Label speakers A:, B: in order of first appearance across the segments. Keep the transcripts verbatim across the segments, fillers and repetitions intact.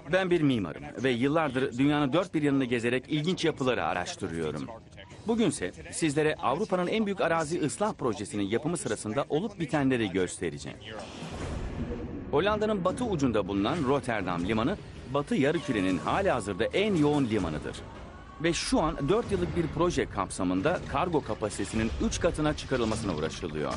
A: Ben bir mimarım ve yıllardır dünyanın dört bir yanını gezerek ilginç yapıları araştırıyorum. Bugünse sizlere Avrupa'nın en büyük arazi ıslah projesinin yapımı sırasında olup bitenleri göstereceğim. Hollanda'nın batı ucunda bulunan Rotterdam limanı, Batı Yarımküre'nin halihazırda en yoğun limanıdır. Ve şu an dört yıllık bir proje kapsamında kargo kapasitesinin üç katına çıkarılmasına uğraşılıyor.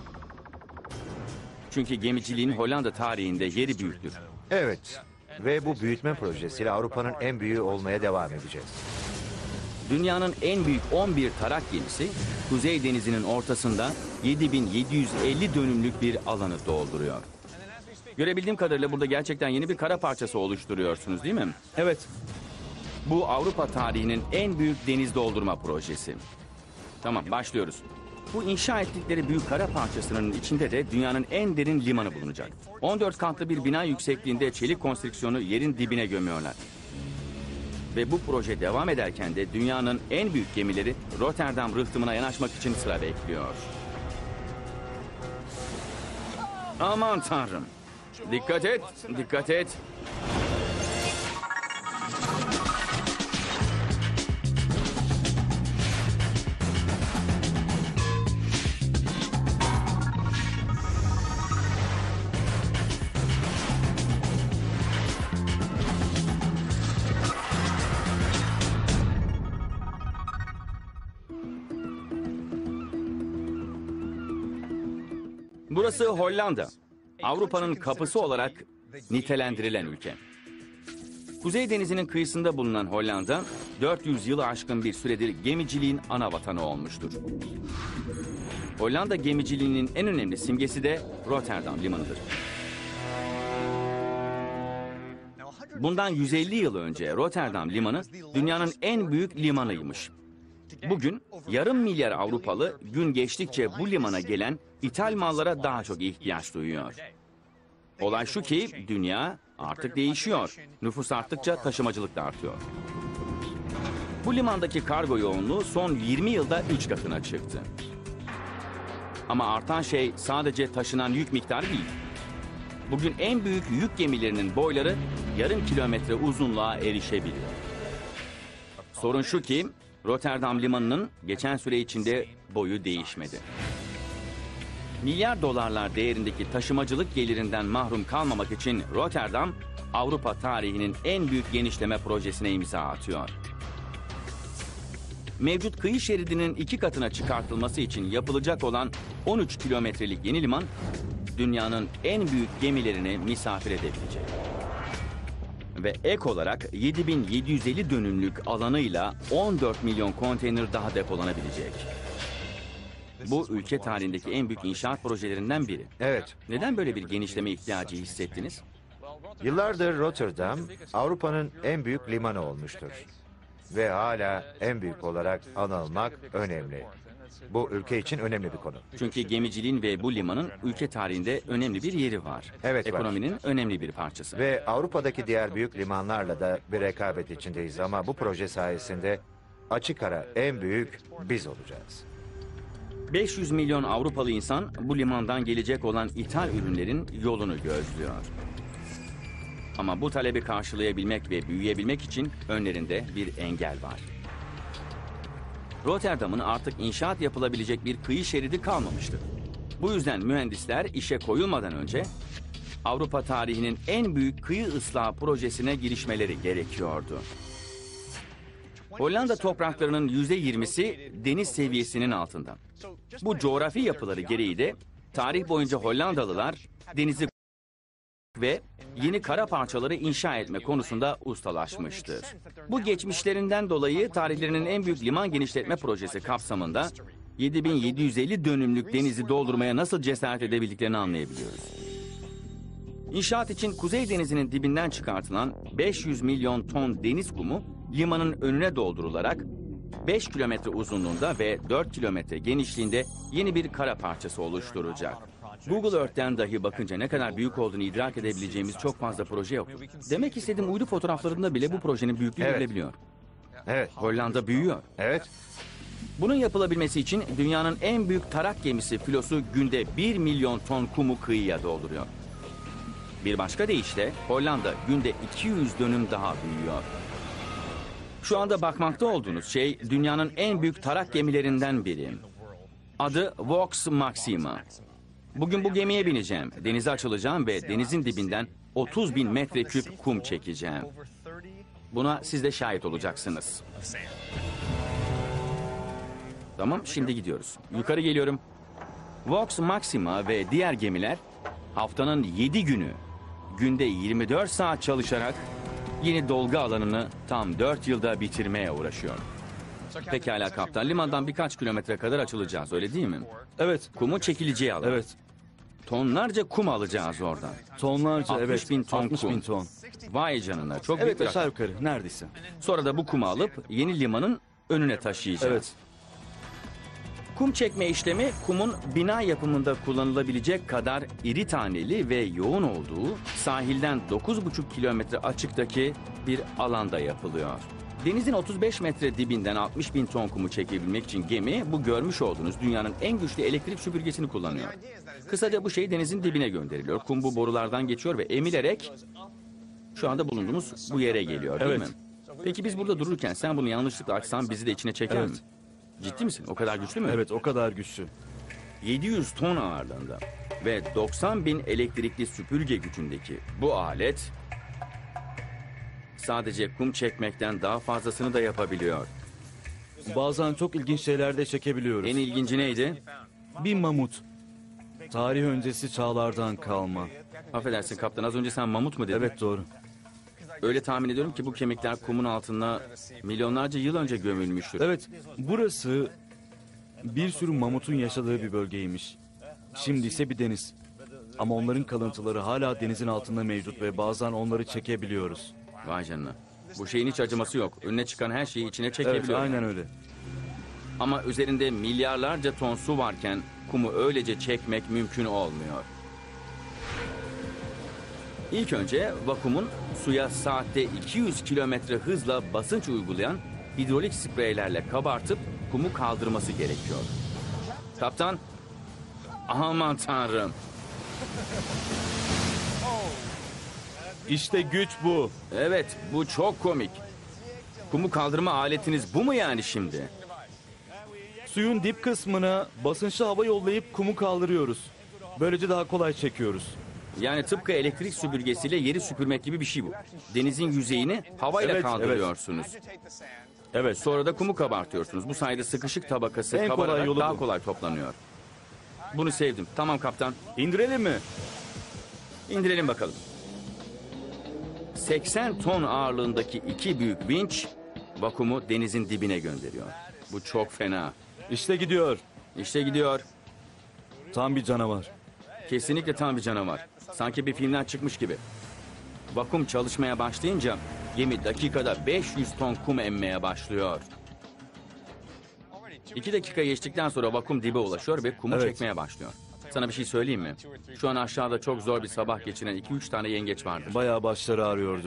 A: Çünkü gemiciliğin Hollanda tarihinde yeri büyüktür.
B: Evet. Ve bu büyütme projesiyle Avrupa'nın en büyüğü olmaya devam edeceğiz.
A: Dünyanın en büyük on bir tarak gemisi, Kuzey Denizi'nin ortasında yedi bin yedi yüz elli dönümlük bir alanı dolduruyor. Görebildiğim kadarıyla burada gerçekten yeni bir kara parçası oluşturuyorsunuz, değil mi?
C: Evet.
A: Bu Avrupa tarihinin en büyük deniz doldurma projesi. Tamam, başlıyoruz. Bu inşa ettikleri büyük kara parçasının içinde de dünyanın en derin limanı bulunacak. on dört katlı bir bina yüksekliğinde çelik konstrüksiyonu yerin dibine gömüyorlar. Ve bu proje devam ederken de dünyanın en büyük gemileri Rotterdam rıhtımına yanaşmak için sıra bekliyor. Aman tanrım. Dikkat et, dikkat et. Burası Hollanda. Avrupa'nın kapısı olarak nitelendirilen ülke. Kuzey Denizi'nin kıyısında bulunan Hollanda, dört yüz yılı aşkın bir süredir gemiciliğin ana vatanı olmuştur. Hollanda gemiciliğinin en önemli simgesi de Rotterdam limanıdır. Bundan yüz elli yıl önce Rotterdam limanı dünyanın en büyük limanıymış. Bugün yarım milyar Avrupalı gün geçtikçe bu limana gelen ithal mallara daha çok ihtiyaç duyuyor. Olay şu ki dünya artık değişiyor. Nüfus arttıkça taşımacılık da artıyor. Bu limandaki kargo yoğunluğu son yirmi yılda üç katına çıktı. Ama artan şey sadece taşınan yük miktarı değil. Bugün en büyük yük gemilerinin boyları yarım kilometre uzunluğa erişebiliyor. Sorun şu ki Rotterdam limanının geçen süre içinde boyu değişmedi. Milyar dolarlar değerindeki taşımacılık gelirinden mahrum kalmamak için Rotterdam, Avrupa tarihinin en büyük genişleme projesine imza atıyor. Mevcut kıyı şeridinin iki katına çıkartılması için yapılacak olan on üç kilometrelik yeni liman, dünyanın en büyük gemilerini misafir edebilecek. Ve ek olarak yedi bin yedi yüz elli dönümlük alanıyla on dört milyon konteyner daha depolanabilecek. Bu ülke tarihindeki en büyük inşaat projelerinden biri.
B: Evet.
A: Neden böyle bir genişleme ihtiyacı hissettiniz?
B: Yıllardır Rotterdam, Avrupa'nın en büyük limanı olmuştur. Ve hala en büyük olarak anılmak önemli. Bu ülke için önemli bir konu.
A: Çünkü gemiciliğin ve bu limanın ülke tarihinde önemli bir yeri var.
B: Evet, var.
A: Ekonominin önemli bir parçası.
B: Ve Avrupa'daki diğer büyük limanlarla da bir rekabet içindeyiz ama bu proje sayesinde açık ara en büyük biz olacağız.
A: beş yüz milyon Avrupalı insan bu limandan gelecek olan ithal ürünlerin yolunu gözlüyor. Ama bu talebi karşılayabilmek ve büyüyebilmek için önlerinde bir engel var. Rotterdam'ın artık inşaat yapılabilecek bir kıyı şeridi kalmamıştı. Bu yüzden mühendisler işe koyulmadan önce Avrupa tarihinin en büyük kıyı ıslahı projesine girişmeleri gerekiyordu. Hollanda topraklarının yüzde yirmisi deniz seviyesinin altında. Bu coğrafi yapıları gereği de tarih boyunca Hollandalılar denizi ve yeni kara parçaları inşa etme konusunda ustalaşmıştır. Bu geçmişlerinden dolayı tarihlerinin en büyük liman genişletme projesi kapsamında yedi bin yedi yüz elli dönümlük denizi doldurmaya nasıl cesaret edebildiklerini anlayabiliyoruz. İnşaat için Kuzey Denizi'nin dibinden çıkartılan beş yüz milyon ton deniz kumu limanın önüne doldurularak beş kilometre uzunluğunda ve dört kilometre genişliğinde yeni bir kara parçası oluşturacak. Google Earth'ten dahi bakınca ne kadar büyük olduğunu idrak edebileceğimiz çok fazla proje yok. Demek istediğim uydu fotoğraflarında bile bu projenin büyüklüğü
B: Evet.
A: görülebiliyor.
B: Evet.
A: Hollanda büyüyor.
B: Evet.
A: Bunun yapılabilmesi için dünyanın en büyük tarak gemisi filosu günde bir milyon ton kumu kıyıya dolduruyor. Bir başka deyişle Hollanda günde iki yüz dönüm daha büyüyor. Şu anda bakmakta olduğunuz şey dünyanın en büyük tarak gemilerinden biri. Adı Vox Maxima. Bugün bu gemiye bineceğim, denize açılacağım ve denizin dibinden otuz bin metreküp kum çekeceğim. Buna siz de şahit olacaksınız. Tamam, şimdi gidiyoruz. Yukarı geliyorum. Vox Maxima ve diğer gemiler haftanın yedi günü, günde yirmi dört saat çalışarak yeni dolgu alanını tam dört yılda bitirmeye uğraşıyor. Pekala kaptan, limandan birkaç kilometre kadar açılacağız, öyle değil mi?
C: Evet,
A: Kumun çekileceği alan.
C: evet.
A: Tonlarca kum alacağız oradan.
C: Tonlarca,
A: altmış
C: evet.
A: bin ton
C: altmış
A: kum.
C: bin ton.
A: Vay canına, çok büyük
C: Evet,
A: bir rakam.
C: aşağı yukarı neredeyse.
A: Sonra da bu kumu alıp yeni limanın önüne taşıyacağız.
C: Evet.
A: Kum çekme işlemi kumun bina yapımında kullanılabilecek kadar iri taneli ve yoğun olduğu sahilden dokuz buçuk kilometre açıktaki bir alanda yapılıyor. Denizin otuz beş metre dibinden altmış bin ton kumu çekebilmek için gemi bu görmüş olduğunuz dünyanın en güçlü elektrik süpürgesini kullanıyor. Kısaca bu şey denizin dibine gönderiliyor. Kum bu borulardan geçiyor ve emilerek şu anda bulunduğumuz bu yere geliyor, değil
C: Evet.
A: mi? Peki biz burada dururken sen bunu yanlışlıkla açsan bizi de içine çeker
C: Evet.
A: mi? Ciddi misin? O kadar güçlü mü?
C: Evet, o kadar güçlü.
A: yedi yüz ton ağırlığında ve doksan bin elektrikli süpürge gücündeki bu alet sadece kum çekmekten daha fazlasını da yapabiliyor.
C: Bazen çok ilginç şeyler de çekebiliyoruz.
A: En ilginci neydi?
C: Bir mamut. Tarih öncesi çağlardan kalma.
A: Affedersin kaptan, az önce sen mamut mu dedin?
C: Evet, doğru.
A: Öyle tahmin ediyorum ki bu kemikler kumun altında milyonlarca yıl önce gömülmüştür.
C: Evet, burası bir sürü mamutun yaşadığı bir bölgeymiş. Şimdi ise bir deniz. Ama onların kalıntıları hala denizin altında mevcut ve bazen onları çekebiliyoruz.
A: Vay canına. Bu şeyin hiç acıması yok. Önüne çıkan her şeyi içine
C: Evet,
A: çekebiliyor.
C: aynen öyle.
A: Ama üzerinde milyarlarca ton su varken kumu öylece çekmek mümkün olmuyor. İlk önce vakumun suya saatte iki yüz kilometre hızla basınç uygulayan hidrolik spreylerle kabartıp kumu kaldırması gerekiyor. Kaptan, aman tanrım.
C: İşte güç bu.
A: Evet, bu çok komik. Kumu kaldırma aletiniz bu mu yani şimdi?
C: Suyun dip kısmına basınçlı hava yollayıp kumu kaldırıyoruz. Böylece daha kolay çekiyoruz.
A: Yani tıpkı elektrik süpürgesiyle yeri süpürmek gibi bir şey bu. Denizin yüzeyini havayla
C: Evet,
A: kaldırıyorsunuz. Evet, sonra da kumu kabartıyorsunuz. Bu sayede sıkışık tabakası
C: En kolay
A: kabararak
C: yolu
A: daha
C: bu.
A: kolay toplanıyor. Bunu sevdim. Tamam kaptan.
C: İndirelim mi?
A: İndirelim bakalım. seksen ton ağırlığındaki iki büyük vinç vakumu denizin dibine gönderiyor. Bu çok fena.
C: İşte gidiyor.
A: İşte gidiyor.
C: Tam bir canavar.
A: Kesinlikle tam bir canavar. Sanki bir filmden çıkmış gibi. Vakum çalışmaya başlayınca gemi dakikada beş yüz ton kum emmeye başlıyor. İki dakika geçtikten sonra vakum dibe ulaşıyor ve kumu
C: Evet.
A: çekmeye başlıyor. Sana bir şey söyleyeyim mi? Şu an aşağıda çok zor bir sabah geçiren iki üç tane yengeç vardır.
C: Bayağı başları ağrıyordur.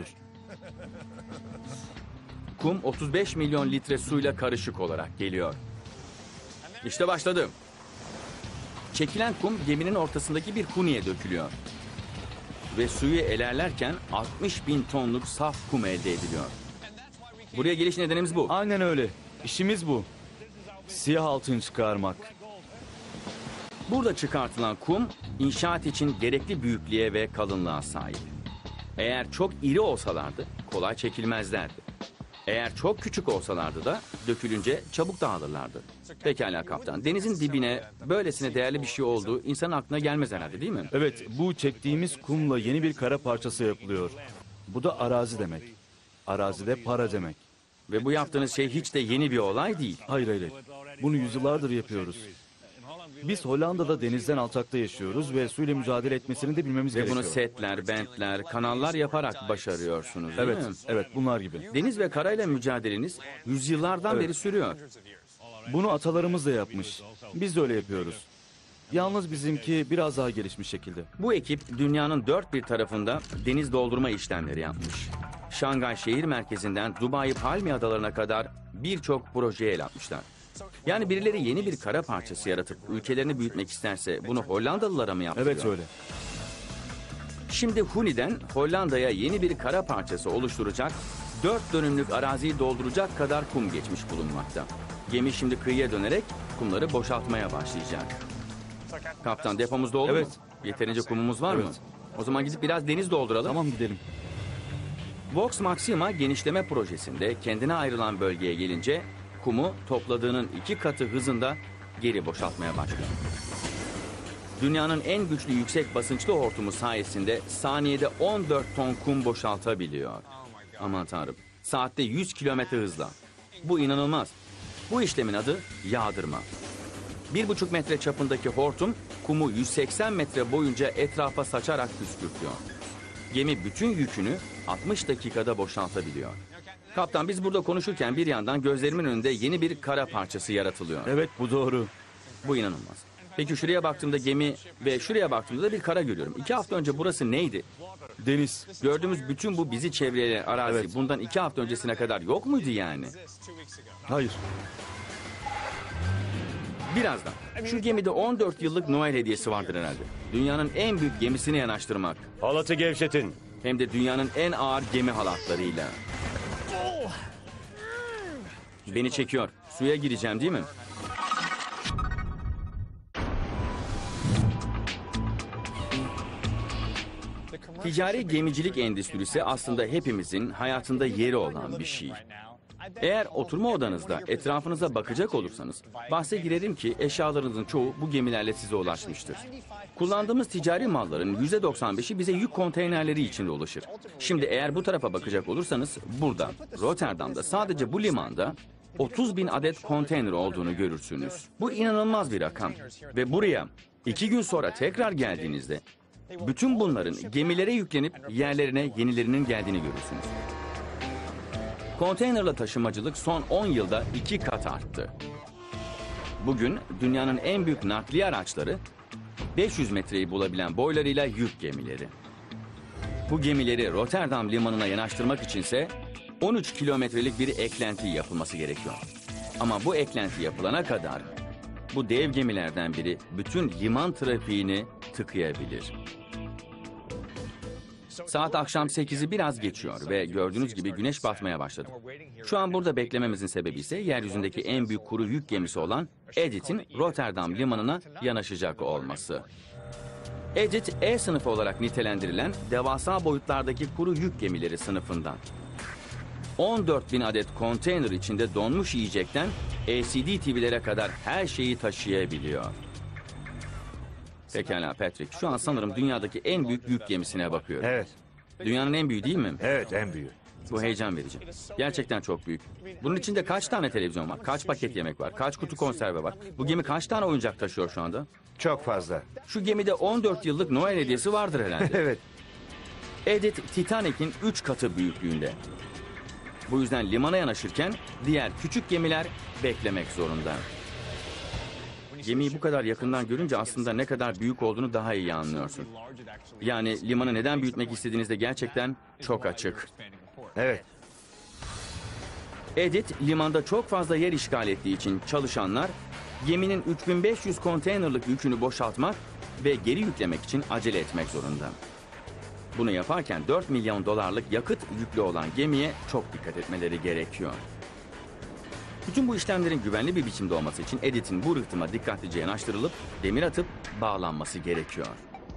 A: Kum otuz beş milyon litre suyla karışık olarak geliyor. İşte başladı. Çekilen kum geminin ortasındaki bir huniye dökülüyor. Ve suyu elerlerken altmış bin tonluk saf kum elde ediliyor. Buraya geliş nedenimiz bu.
C: Aynen öyle. İşimiz bu. Siyah altın çıkarmak.
A: Burada çıkartılan kum inşaat için gerekli büyüklüğe ve kalınlığa sahip. Eğer çok iri olsalardı kolay çekilmezlerdi. Eğer çok küçük olsalardı da dökülünce çabuk dağılırlardı. Pekala kaptan, denizin dibine böylesine değerli bir şey olduğu insanın aklına gelmez herhalde, değil mi?
C: Evet, bu çektiğimiz kumla yeni bir kara parçası yapılıyor. Bu da arazi demek. Arazide para demek.
A: Ve bu yaptığınız şey hiç de yeni bir olay değil.
C: Hayır hayır. Bunu yüzyıllardır yapıyoruz. Biz Hollanda'da denizden alçakta yaşıyoruz ve suyla mücadele etmesini de bilmemiz
A: Ve
C: gerekiyor.
A: bunu setler, bentler, kanallar yaparak başarıyorsunuz, değil
C: Evet,
A: mi?
C: evet bunlar gibi.
A: Deniz ve karayla mücadeleniz yüzyıllardan
C: Evet.
A: beri sürüyor.
C: Bunu atalarımız da yapmış. Biz de öyle yapıyoruz. Yalnız bizimki biraz daha gelişmiş şekilde.
A: Bu ekip dünyanın dört bir tarafında deniz doldurma işlemleri yapmış. Şangay şehir merkezinden Dubai Palmiye Adalarına kadar birçok projeye el atmışlar. Yani birileri yeni bir kara parçası yaratıp ülkelerini büyütmek isterse bunu Hollandalılara mı yaptırıyor?
C: Evet öyle.
A: Şimdi Huni'den Hollanda'ya yeni bir kara parçası oluşturacak, dört dönümlük araziyi dolduracak kadar kum geçmiş bulunmakta. Gemi şimdi kıyıya dönerek kumları boşaltmaya başlayacak. Kaptan, depomuz doldu
C: Evet.
A: mu? Yeterince kumumuz var mı?
C: Evet.
A: O zaman gidip biraz deniz dolduralım.
C: Tamam, gidelim.
A: Vox Maxima genişleme projesinde kendine ayrılan bölgeye gelince kumu topladığının iki katı hızında geri boşaltmaya başlıyor. Dünyanın en güçlü yüksek basınçlı hortumu sayesinde saniyede on dört ton kum boşaltabiliyor. Aman tanrım. Saatte yüz kilometre hızla. Bu inanılmaz. Bu işlemin adı yağdırma. Bir buçuk metre çapındaki hortum kumu yüz seksen metre boyunca etrafa saçarak püskürtüyor. Gemi bütün yükünü altmış dakikada boşaltabiliyor. Kaptan, biz burada konuşurken bir yandan gözlerimin önünde yeni bir kara parçası yaratılıyor.
C: Evet, bu doğru.
A: Bu inanılmaz. Peki şuraya baktığımda gemi ve şuraya baktığımda da bir kara görüyorum. İki hafta önce burası neydi?
C: Deniz.
A: Gördüğümüz bütün bu bizi çevreyen arazi
C: Evet.
A: bundan iki hafta öncesine kadar yok muydu yani?
C: Hayır.
A: Birazdan. Şu gemide on dört yıllık Noel hediyesi vardır herhalde. Dünyanın en büyük gemisini yanaştırmak.
D: Halatı gevşetin.
A: Hem de dünyanın en ağır gemi halatlarıyla. Beni çekiyor. Suya gireceğim değil mi? Ticari gemicilik endüstrisi aslında hepimizin hayatında yeri olan bir şey. Eğer oturma odanızda etrafınıza bakacak olursanız, bahse girerim ki eşyalarınızın çoğu bu gemilerle size ulaşmıştır. Kullandığımız ticari malların yüzde doksan beşi bize yük konteynerleri içinde ulaşır. Şimdi eğer bu tarafa bakacak olursanız, burada, Rotterdam'da sadece bu limanda otuz bin adet konteyner olduğunu görürsünüz. Bu inanılmaz bir rakam. Ve buraya iki gün sonra tekrar geldiğinizde, bütün bunların gemilere yüklenip yerlerine yenilerinin geldiğini görürsünüz. Konteynerla taşımacılık son on yılda iki kat arttı. Bugün dünyanın en büyük nakliye araçları beş yüz metreyi bulabilen boylarıyla yük gemileri. Bu gemileri Rotterdam limanına yanaştırmak içinse on üç kilometrelik bir eklenti yapılması gerekiyor. Ama bu eklenti yapılana kadar bu dev gemilerden biri bütün liman trafiğini tıkayabilir. Saat akşam sekizi biraz geçiyor ve gördüğünüz gibi güneş batmaya başladı. Şu an burada beklememizin sebebi ise yeryüzündeki en büyük kuru yük gemisi olan Edith'in Rotterdam limanına yanaşacak olması. Edith, E sınıfı olarak nitelendirilen devasa boyutlardaki kuru yük gemileri sınıfından. on dört bin adet konteyner içinde donmuş yiyecekten L C D T V'lere kadar her şeyi taşıyabiliyor. Pekala Patrick, şu an sanırım dünyadaki en büyük yük gemisine bakıyorum.
B: Evet,
A: Dünyanın en büyüğü değil mi?
B: evet en büyüğü.
A: Bu heyecan verici. Gerçekten çok büyük. Bunun içinde kaç tane televizyon var? Kaç paket yemek var? Kaç kutu konserve var? Bu gemi kaç tane oyuncak taşıyor şu anda?
B: Çok fazla.
A: Şu gemide on dört yıllık Noel hediyesi vardır herhalde.
B: Evet,
A: Edith, Titanic'in üç katı büyüklüğünde. Bu yüzden limana yanaşırken diğer küçük gemiler beklemek zorunda. Gemiyi bu kadar yakından görünce aslında ne kadar büyük olduğunu daha iyi anlıyorsun. Yani limanı neden büyütmek istediğinizde gerçekten çok açık.
B: evet.
A: Edith, limanda çok fazla yer işgal ettiği için çalışanlar geminin üç bin beş yüz konteynerlık yükünü boşaltmak ve geri yüklemek için acele etmek zorunda. Bunu yaparken dört milyon dolarlık yakıt yüklü olan gemiye çok dikkat etmeleri gerekiyor. Bütün bu işlemlerin güvenli bir biçimde olması için Edith'in bu rıhtıma dikkatlice yanaştırılıp demir atıp bağlanması gerekiyor.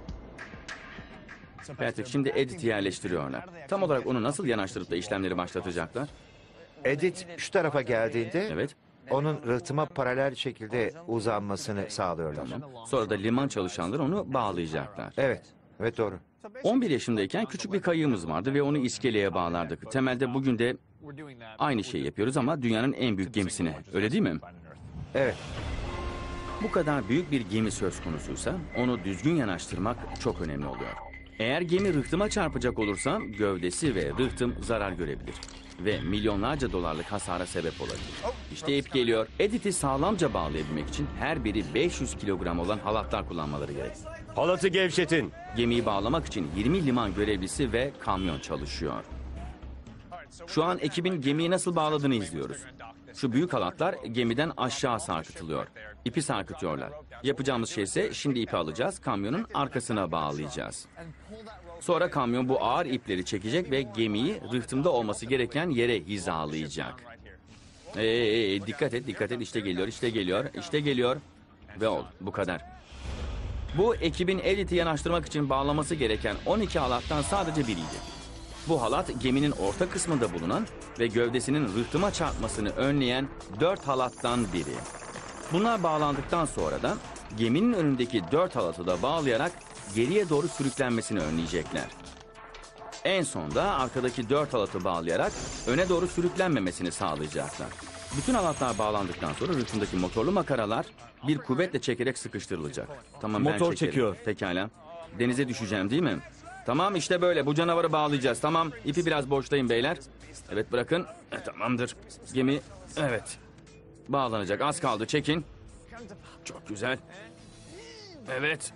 A: Patrick, şimdi Edith'i yerleştiriyorlar. Tam olarak onu nasıl yanaştırıp da işlemleri başlatacaklar?
B: Edith şu tarafa geldiğinde
A: Evet.
B: onun rıhtıma paralel şekilde uzanmasını sağlıyorlar.
A: Sonra da liman çalışanları onu bağlayacaklar.
B: Evet, evet doğru.
A: on bir yaşındayken küçük bir kayığımız vardı ve onu iskeleye bağlardık. Temelde bugün de aynı şeyi yapıyoruz ama dünyanın en büyük gemisine. Öyle değil mi?
B: Evet,
A: Bu kadar büyük bir gemi söz konusuysa onu düzgün yanaştırmak çok önemli oluyor. Eğer gemi rıhtıma çarpacak olursa gövdesi ve rıhtım zarar görebilir. Ve milyonlarca dolarlık hasara sebep olabilir. İşte ip geliyor. Edith'i sağlamca bağlayabilmek için her biri beş yüz kilogram olan halatlar kullanmaları gerek.
D: Halatı gevşetin.
A: Gemiyi bağlamak için yirmi liman görevlisi ve kamyon çalışıyor. Şu an ekibin gemiyi nasıl bağladığını izliyoruz. Şu büyük halatlar gemiden aşağı sarkıtılıyor. İpi sarkıtıyorlar. Yapacağımız şey ise şimdi ipi alacağız, kamyonun arkasına bağlayacağız. Sonra kamyon bu ağır ipleri çekecek ve gemiyi rıhtımda olması gereken yere hizalayacak. Ee, ee, ee, dikkat et, dikkat et. İşte geliyor, işte geliyor, işte geliyor. Ve oldu, bu kadar. Bu ekibin Edith'i yanaştırmak için bağlaması gereken on iki halattan sadece biriydi. Bu halat geminin orta kısmında bulunan ve gövdesinin rıhtıma çarpmasını önleyen dört halattan biri. Bunlar bağlandıktan sonra da geminin önündeki dört halatı da bağlayarak geriye doğru sürüklenmesini önleyecekler. En sonda arkadaki dört halatı bağlayarak öne doğru sürüklenmemesini sağlayacaklar. Bütün halatlar bağlandıktan sonra rıhtımdaki motorlu makaralar bir kuvvetle çekerek sıkıştırılacak. Tamam, ben
C: Motor
A: çekerim.
C: çekiyor.
A: Pekala. Denize düşeceğim değil mi? Tamam, işte böyle. Bu canavarı bağlayacağız. Tamam. İpi biraz boşlayın beyler. Evet, bırakın. E, tamamdır. Gemi, evet. Bağlanacak. Az kaldı. Çekin. Çok güzel. Evet.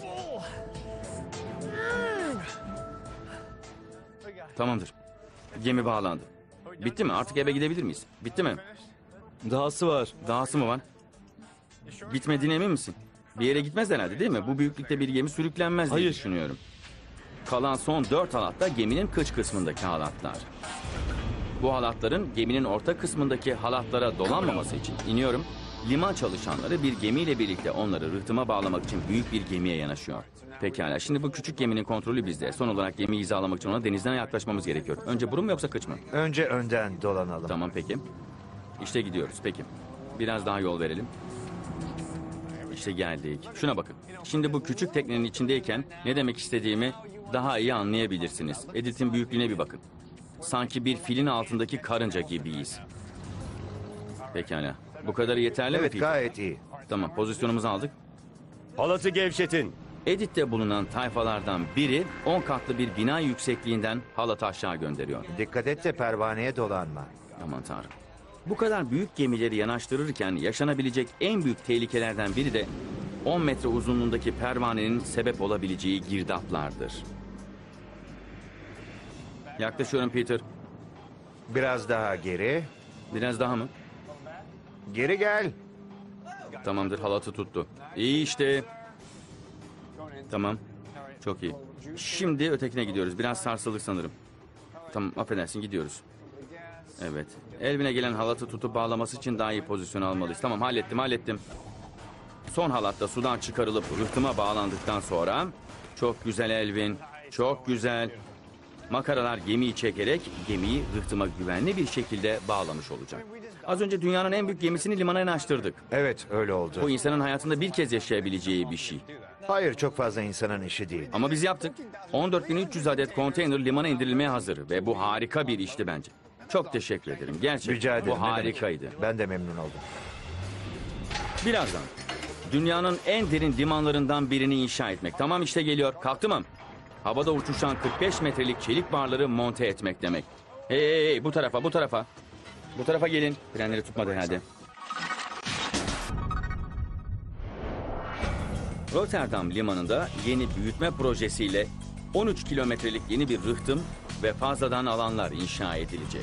A: Tamamdır. Gemi bağlandı. Bitti mi? Artık eve gidebilir miyiz? Bitti mi?
C: Dahası var.
A: Dahası mı var? Bitmediğine emin misin? Bir yere gitmez herhalde değil mi? Bu büyüklükte bir gemi sürüklenmez diye
C: Hayır.
A: düşünüyorum. Kalan son dört halat da geminin kıç kısmındaki halatlar. Bu halatların geminin orta kısmındaki halatlara dolanmaması için iniyorum. Liman çalışanları bir gemiyle birlikte onları rıhtıma bağlamak için büyük bir gemiye yanaşıyor. Pekala, şimdi bu küçük geminin kontrolü bizde. Son olarak gemiyi hizalamak için ona denizden yaklaşmamız gerekiyor. Önce burun mu yoksa kıç mı?
B: Önce önden dolanalım.
A: Tamam, peki. İşte gidiyoruz, peki. Biraz daha yol verelim. İşte geldik. Şuna bakın. Şimdi bu küçük teknenin içindeyken ne demek istediğimi daha iyi anlayabilirsiniz. Edith'in büyüklüğüne bir bakın. Sanki bir filin altındaki karınca gibiyiz. Pekala. Bu kadarı yeterli mi
B: Evet,
A: Peter?
B: gayet iyi.
A: Tamam, pozisyonumuzu aldık.
D: Halatı gevşetin.
A: Edith'te bulunan tayfalardan biri on katlı bir bina yüksekliğinden halatı aşağı gönderiyor.
B: Dikkat et de pervaneye dolanma.
A: Aman tanrım. Bu kadar büyük gemileri yanaştırırken yaşanabilecek en büyük tehlikelerden biri de on metre uzunluğundaki pervanenin sebep olabileceği girdaplardır. Yaklaşıyorum Peter.
B: Biraz daha geri.
A: Biraz daha mı?
B: Geri gel.
A: Tamamdır, halatı tuttu. İyi işte. Tamam. Çok iyi. Şimdi ötekine gidiyoruz. Biraz sarsıldık sanırım. Tamam, affedersin, gidiyoruz. Evet. Elvin'e gelen halatı tutup bağlaması için daha iyi pozisyon almalıyız. Tamam, hallettim hallettim. Son halat da sudan çıkarılıp rıhtıma bağlandıktan sonra... Çok güzel Elvin. Çok güzel. Makaralar gemiyi çekerek gemiyi rıhtıma güvenli bir şekilde bağlamış olacak. Az önce dünyanın en büyük gemisini limana yanaştırdık.
B: Evet, öyle oldu.
A: Bu insanın hayatında bir kez yaşayabileceği bir şey.
B: Hayır, çok fazla insanın işi değil.
A: Ama biz yaptık. on dört bin üç yüz adet konteyner limana indirilmeye hazır ve bu harika bir işti bence. Çok teşekkür ederim. Gerçekten
B: Rica ederim.
A: bu
B: ne demek.
A: harikaydı.
B: Ben de memnun oldum.
A: Birazdan dünyanın en derin limanlarından birini inşa etmek. Tamam, işte geliyor. Kalktı mı? Havada uçuşan kırk beş metrelik çelik barları monte etmek demek. Hey, hey, hey, bu tarafa, bu tarafa. Bu tarafa gelin. Frenleri tutmadı herhalde. Rotterdam limanında yeni büyütme projesiyle on üç kilometrelik yeni bir rıhtım ve fazladan alanlar inşa edilecek.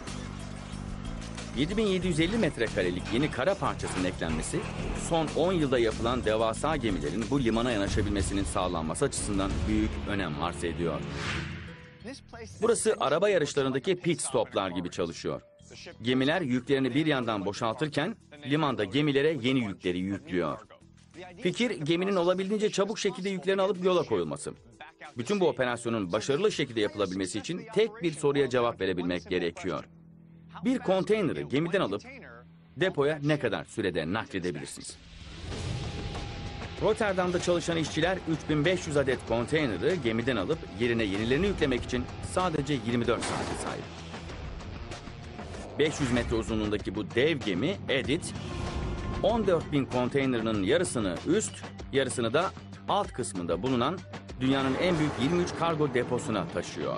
A: yedi bin yedi yüz elli metrekarelik yeni kara parçasının eklenmesi, son on yılda yapılan devasa gemilerin bu limana yanaşabilmesinin sağlanması açısından büyük önem arz ediyor. Burası araba yarışlarındaki pit stoplar gibi çalışıyor. Gemiler yüklerini bir yandan boşaltırken limanda gemilere yeni yükleri yüklüyor. Fikir, geminin olabildiğince çabuk şekilde yüklerini alıp yola koyulması. Bütün bu operasyonun başarılı şekilde yapılabilmesi için tek bir soruya cevap verebilmek gerekiyor. Bir konteyneri gemiden alıp depoya ne kadar sürede nakledebilirsiniz? Rotterdam'da çalışan işçiler üç bin beş yüz adet konteyneri gemiden alıp yerine yenilerini yüklemek için sadece yirmi dört saate sahip. beş yüz metre uzunluğundaki bu dev gemi Edith, on dört bin konteynerinin yarısını üst, yarısını da alt kısmında bulunan dünyanın en büyük yirmi üç kargo deposuna taşıyor.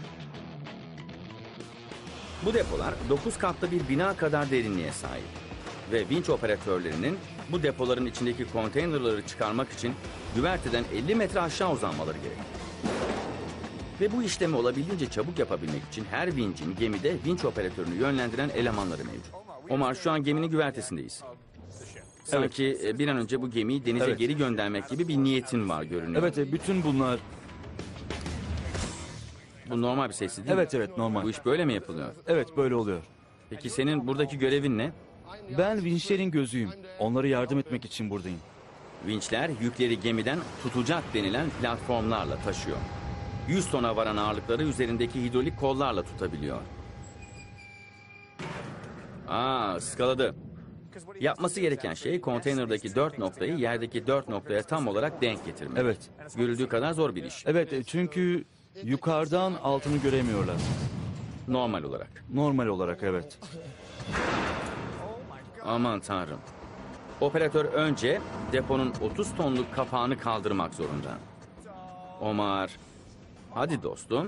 A: Bu depolar dokuz katlı bir bina kadar derinliğe sahip ve vinç operatörlerinin bu depoların içindeki konteynerları çıkarmak için güverteden elli metre aşağı uzanmaları gerek. Ve bu işlemi olabildiğince çabuk yapabilmek için her vincin gemide vinç operatörünü yönlendiren elemanları mevcut. Omar, şu an geminin güvertesindeyiz. Sanki e, bir an önce bu gemiyi denize
C: Evet.
A: geri göndermek gibi bir niyetin var görünüyor.
C: Evet, e, bütün bunlar
A: Bu normal bir sesi değil mi?
C: Evet evet normal.
A: Bu iş böyle mi yapılıyor?
C: Evet böyle oluyor.
A: Peki senin buradaki görevin ne?
C: Ben vinçlerin gözüyüm. Onlara yardım etmek için buradayım.
A: Vinçler yükleri gemiden tutacak denilen platformlarla taşıyor. yüz tona varan ağırlıkları üzerindeki hidrolik kollarla tutabiliyor. Aa, ıskaladı. Yapması gereken şey konteynerdaki dört noktayı yerdeki dört noktaya tam olarak denk getirmek.
C: Evet.
A: Görüldüğü kadar zor bir iş.
C: Evet e, çünkü yukarıdan altını göremiyorlar.
A: Normal olarak.
C: Normal olarak evet.
A: Aman tanrım. Operatör önce deponun otuz tonluk kapağını kaldırmak zorunda. Omar. Hadi dostum.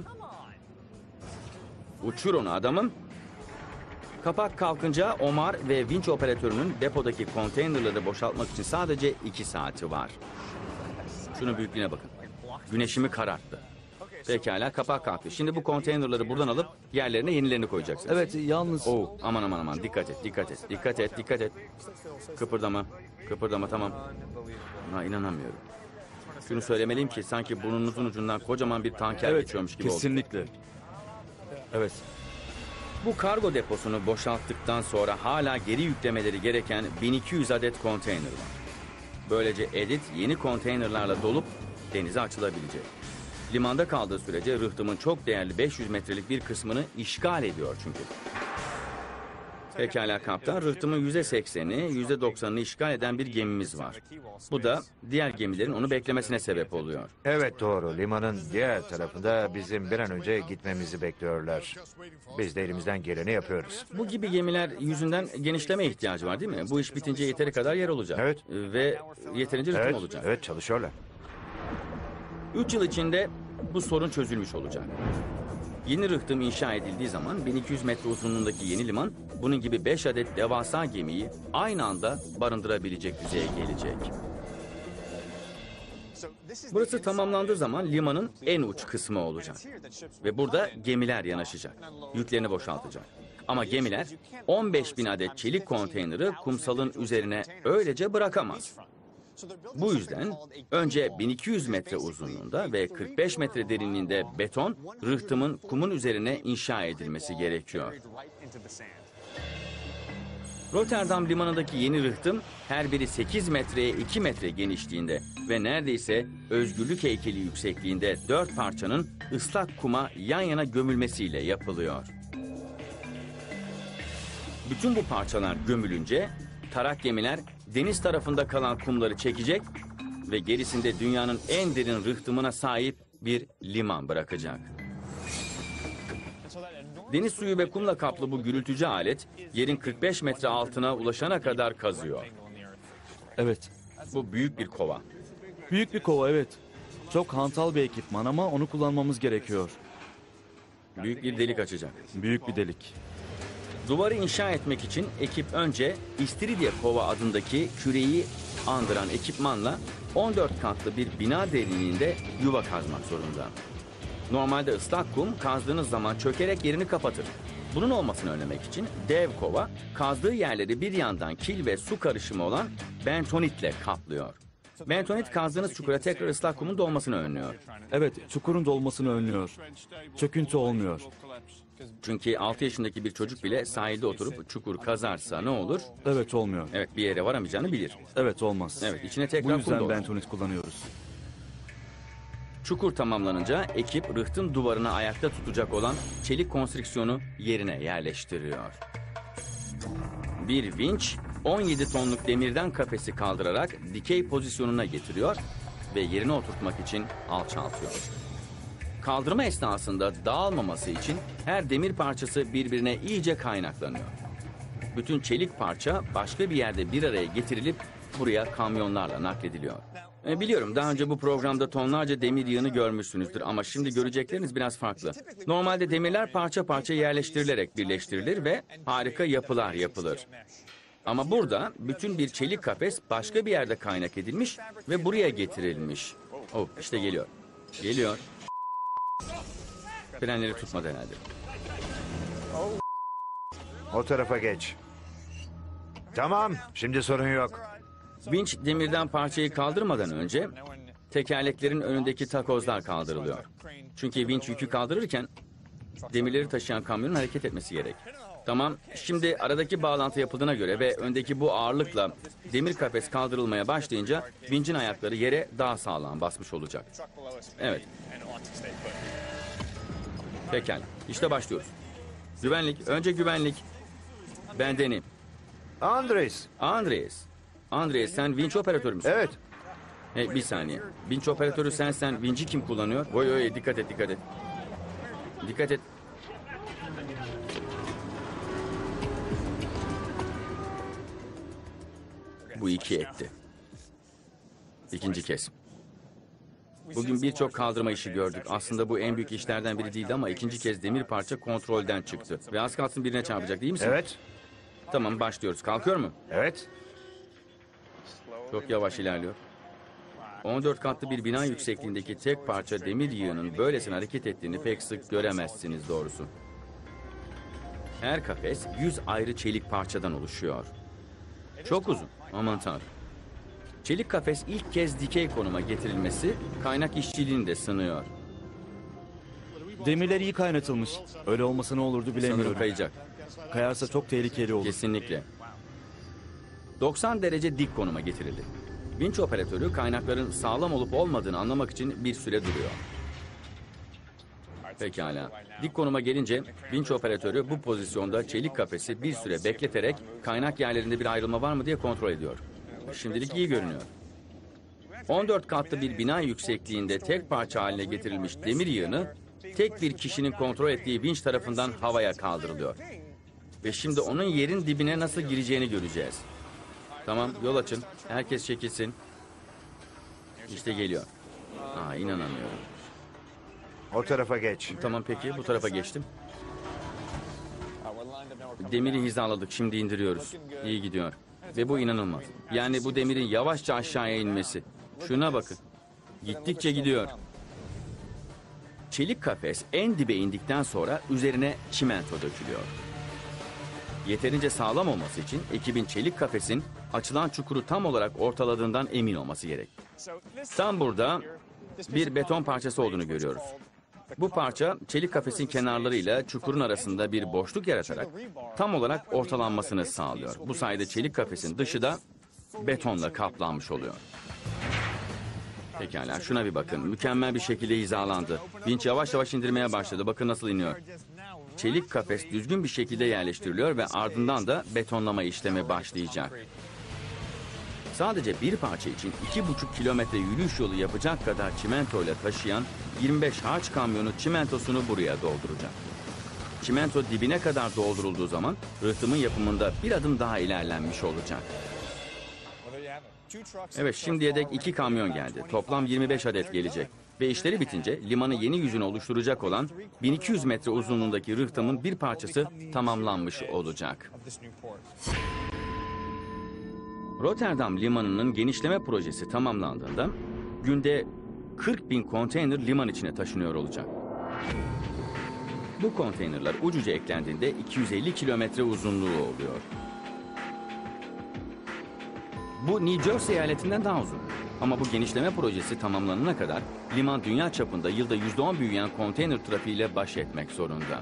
A: Uçur onu adamım. Kapak kalkınca Omar ve vinç operatörünün depodaki konteynerları boşaltmak için sadece iki saati var. Şunun büyüklüğüne bakın. Güneşimi kararttı. Pekala, kapak kalktı. Şimdi bu konteynerları buradan alıp yerlerine yenilerini koyacaksınız.
C: Evet yalnız
A: Oh, aman aman aman, dikkat et, dikkat et, dikkat et, dikkat et. Kıpırdama, kıpırdama, tamam. Ha, inanamıyorum. Şunu söylemeliyim ki sanki burnunuzun ucundan kocaman bir tanker
C: evet
A: geçiyormuş gibi oldu.
C: kesinlikle. Evet.
A: Bu kargo deposunu boşalttıktan sonra hala geri yüklemeleri gereken bin iki yüz adet konteyner var. Böylece Edith yeni konteynerlarla dolup denize açılabilecek. Limanda kaldığı sürece rıhtımın çok değerli beş yüz metrelik bir kısmını işgal ediyor çünkü. Pekala kaptan, rıhtımın yüzde sekseni, yüzde doksanını işgal eden bir gemimiz var. Bu da diğer gemilerin onu beklemesine sebep oluyor.
B: Evet doğru. Limanın diğer tarafında bizim bir an önce gitmemizi bekliyorlar. Biz de elimizden geleni yapıyoruz.
A: Bu gibi gemiler yüzünden genişleme ihtiyacı var değil mi? Bu iş bitince yeteri kadar yer olacak.
B: Evet.
A: Ve yeterince rıhtım
B: Evet,
A: olacak.
B: evet çalışıyorlar.
A: Üç yıl içinde bu sorun çözülmüş olacak. Yeni rıhtım inşa edildiği zaman bin iki yüz metre uzunluğundaki yeni liman bunun gibi beş adet devasa gemiyi aynı anda barındırabilecek düzeye gelecek. Burası tamamlandığı zaman limanın en uç kısmı olacak. Ve burada gemiler yanaşacak. Yüklerini boşaltacak. Ama gemiler on beş bin adet çelik konteyneri kumsalın üzerine öylece bırakamaz. Bu yüzden önce bin iki yüz metre uzunluğunda ve kırk beş metre derinliğinde beton rıhtımın kumun üzerine inşa edilmesi gerekiyor. Rotterdam limanındaki yeni rıhtım her biri sekiz metreye iki metre genişliğinde ve neredeyse özgürlük heykeli yüksekliğinde dört parçanın ıslak kuma yan yana gömülmesiyle yapılıyor. Bütün bu parçalar gömülünce tarak gemiler deniz tarafında kalan kumları çekecek ve gerisinde dünyanın en derin rıhtımına sahip bir liman bırakacak. Deniz suyu ve kumla kaplı bu gürültücü alet yerin kırk beş metre altına ulaşana kadar kazıyor.
C: Evet.
A: Bu büyük bir kova.
C: Büyük bir kova evet. Çok hantal bir ekipman ama onu kullanmamız gerekiyor.
A: Büyük bir delik açacak.
C: Büyük bir delik.
A: Duvarı inşa etmek için ekip önce İstiridye Kova adındaki küreyi andıran ekipmanla on dört katlı bir bina derinliğinde yuva kazmak zorunda. Normalde ıslak kum kazdığınız zaman çökerek yerini kapatır. Bunun olmasını önlemek için dev kova kazdığı yerleri bir yandan kil ve su karışımı olan bentonitle kaplıyor. Bentonit kazdığınız çukura tekrar ıslak kumun dolmasını önlüyor.
C: Evet çukurun dolmasını önlüyor. Çöküntü olmuyor.
A: Çünkü altı yaşındaki bir çocuk bile sahilde oturup çukur kazarsa ne olur?
C: Evet olmuyor.
A: Evet, bir yere varamayacağını bilir.
C: Evet olmaz.
A: Evet, içine
C: Bu
A: tekrar kum
C: yüzden
A: dolar.
C: bentonit kullanıyoruz.
A: Çukur tamamlanınca ekip rıhtım duvarını ayakta tutacak olan çelik konstrüksiyonu yerine yerleştiriyor. Bir vinç on yedi tonluk demirden kafesi kaldırarak dikey pozisyonuna getiriyor ve yerine oturtmak için alçaltıyor. Kaldırma esnasında dağılmaması için her demir parçası birbirine iyice kaynaklanıyor. Bütün çelik parça başka bir yerde bir araya getirilip buraya kamyonlarla naklediliyor. E, biliyorum daha önce bu programda tonlarca demir yığını görmüşsünüzdür ama şimdi görecekleriniz biraz farklı. Normalde demirler parça parça yerleştirilerek birleştirilir ve harika yapılar yapılır. Ama burada bütün bir çelik kafes başka bir yerde kaynak edilmiş ve buraya getirilmiş. Oh, işte geliyor. Geliyor. Frenleri tutmadı herhalde.
B: O tarafa geç. Tamam, şimdi sorun yok.
A: Vinç demirden parçayı kaldırmadan önce tekerleklerin önündeki takozlar kaldırılıyor. Çünkü vinç yükü kaldırırken demirleri taşıyan kamyonun hareket etmesi gerek. Tamam, şimdi aradaki bağlantı yapıldığına göre ve öndeki bu ağırlıkla demir kafes kaldırılmaya başlayınca vincin ayakları yere daha sağlam basmış olacak. Evet. Pekala, işte başlıyoruz. Güvenlik, önce güvenlik. Ben Danny.
B: Andres.
A: Andres. Andres, sen vinç operatörü müsün?
B: Evet.
A: Hey, bir saniye. Vinç operatörü sensen, vinci kim kullanıyor? Oy oy, dikkat et, dikkat et. Dikkat et. Bu iki etti. İkinci kez. Bugün birçok kaldırma işi gördük. Aslında bu en büyük işlerden biri değildi ama ikinci kez demir parça kontrolden çıktı. Ve az kalsın birine çarpacak, değil misin?
B: Evet.
A: Tamam, başlıyoruz. Kalkıyor mu?
B: Evet.
A: Çok yavaş ilerliyor. on dört katlı bir bina yüksekliğindeki tek parça demir yığının böylesine hareket ettiğini pek sık göremezsiniz doğrusu. Her kafes yüz ayrı çelik parçadan oluşuyor. Çok uzun, aman tanrım. Çelik kafes ilk kez dikey konuma getirilmesi kaynak işçiliğini de sınıyor.
C: Demirler iyi kaynatılmış. Öyle olmasa ne olurdu
A: Sanırım
C: bilemiyorum.
A: kayacak.
C: Kayarsa çok tehlikeli olur.
A: Kesinlikle. doksan derece dik konuma getirildi. Vinç operatörü kaynakların sağlam olup olmadığını anlamak için bir süre duruyor. Pekala. Dik konuma gelince vinç operatörü bu pozisyonda çelik kafesi bir süre bekleterek kaynak yerlerinde bir ayrılma var mı diye kontrol ediyor. Şimdilik iyi görünüyor. on dört katlı bir bina yüksekliğinde tek parça haline getirilmiş demir yığını tek bir kişinin kontrol ettiği vinç tarafından havaya kaldırılıyor. Ve şimdi onun yerin dibine nasıl gireceğini göreceğiz. Tamam, yol açın. Herkes çekilsin. İşte geliyor. Aa, inanamıyorum.
B: O tarafa geç.
A: Tamam peki, bu tarafa geçtim. Demiri hizaladık, şimdi indiriyoruz. İyi gidiyor. Ve bu inanılmaz. Yani bu demirin yavaşça aşağıya inmesi. Şuna bakın. Gittikçe gidiyor. Çelik kafes en dibe indikten sonra üzerine çimento dökülüyor. Yeterince sağlam olması için ekibin çelik kafesin açılan çukuru tam olarak ortaladığından emin olması gerek. Tam burada bir beton parçası olduğunu görüyoruz. Bu parça çelik kafesin kenarlarıyla çukurun arasında bir boşluk yaratarak tam olarak ortalanmasını sağlıyor. Bu sayede çelik kafesin dışı da betonla kaplanmış oluyor. Pekala, şuna bir bakın. Mükemmel bir şekilde hizalandı. Vinç yavaş yavaş indirmeye başladı. Bakın nasıl iniyor. Çelik kafes düzgün bir şekilde yerleştiriliyor ve ardından da betonlama işlemi başlayacak. Sadece bir parça için iki buçuk kilometre yürüyüş yolu yapacak kadar çimentoyla taşıyan yirmi beş harç kamyonu çimentosunu buraya dolduracak. Çimento dibine kadar doldurulduğu zaman rıhtımın yapımında bir adım daha ilerlenmiş olacak. Evet, şimdiye dek iki kamyon geldi. Toplam yirmi beş adet gelecek. Ve işleri bitince limanın yeni yüzünü oluşturacak olan bin iki yüz metre uzunluğundaki rıhtımın bir parçası tamamlanmış olacak. Rotterdam limanının genişleme projesi tamamlandığında günde kırk bin konteyner liman içine taşınıyor olacak. Bu konteynerler ucuca eklendiğinde iki yüz elli kilometre uzunluğu oluyor. Bu New Jersey eyaletinden daha uzun. Ama bu genişleme projesi tamamlanana kadar liman dünya çapında yılda yüzde on büyüyen konteyner trafiğiyle baş etmek zorunda.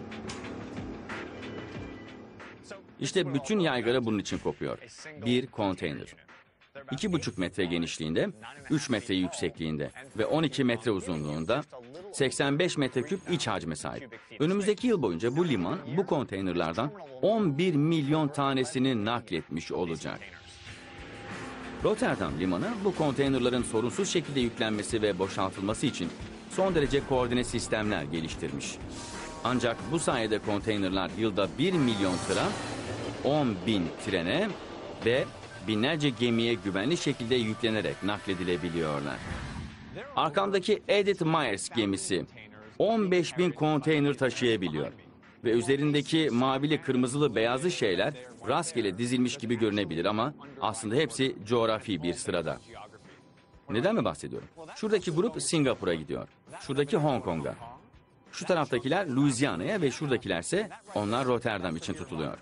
A: İşte bütün yaygara bunun için kopuyor. Bir konteyner. iki buçuk metre genişliğinde, üç metre yüksekliğinde ve on iki metre uzunluğunda seksen beş metreküp iç hacme sahip. Önümüzdeki yıl boyunca bu liman bu konteynerlardan on bir milyon tanesini nakletmiş olacak. Rotterdam limanı bu konteynerların sorunsuz şekilde yüklenmesi ve boşaltılması için son derece koordine sistemler geliştirmiş. Ancak bu sayede konteynerlar yılda bir milyon tıra, on bin trene ve binlerce gemiye güvenli şekilde yüklenerek nakledilebiliyorlar. Arkamdaki Edith Myers gemisi on beş bin konteyner taşıyabiliyor. Ve üzerindeki mavili, kırmızılı, beyazlı şeyler rastgele dizilmiş gibi görünebilir ama aslında hepsi coğrafi bir sırada. Neden mi bahsediyorum? Şuradaki grup Singapur'a gidiyor. Şuradaki Hong Kong'a. Şu taraftakiler Louisiana'ya ve şuradakilerse onlar Rotterdam için tutuluyor.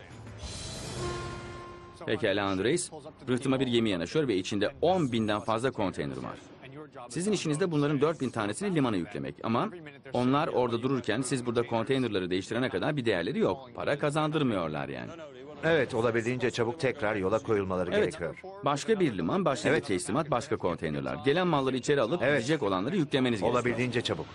A: Pekala Andres, rıhtıma bir gemi yanaşıyor ve içinde on binden fazla konteyner var. Sizin işiniz de bunların dört bin tanesini limana yüklemek. Ama onlar orada dururken siz burada konteynerları değiştirene kadar bir değerleri yok. Para kazandırmıyorlar yani.
B: Evet, olabildiğince çabuk tekrar yola koyulmaları
A: Evet.
B: gerekiyor.
A: Başka bir liman, başka
B: Evet.
A: bir teslimat, başka konteynerler. Gelen malları içeri alıp
B: Evet.
A: gidecek olanları yüklemeniz gerekiyor.
B: Olabildiğince çabuk.